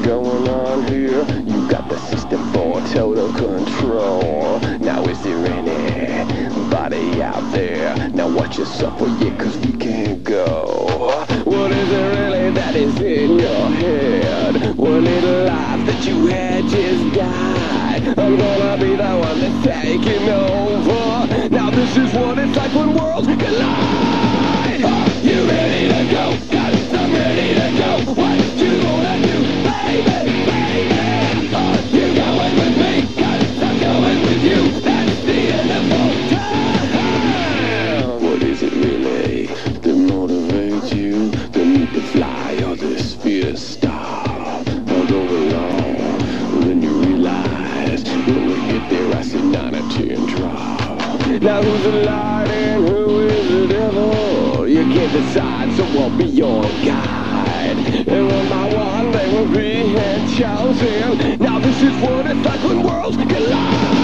going on here? You got the system for total control. Now is there anybody out there? Now watch yourself, well yeah, cause we can't go. What is it really that is in your head? What little life that you had just died? I'm gonna be the one that's taking over. Now this is what it's like when worlds collide. You ready to go? Cause I'm ready to go. What you gonna do, baby, baby? You going with me? Cause I'm going with you. That's the end of all time. What is it really that motivates you? The need to fly or this fear to stop? I'll go along, then you realize when we get there I see 9 or 10 drop. Now who's the light and who is the devil? You can't decide, so I'll be your guide. And one by one they will be chosen. Now this is what it's like when worlds collide.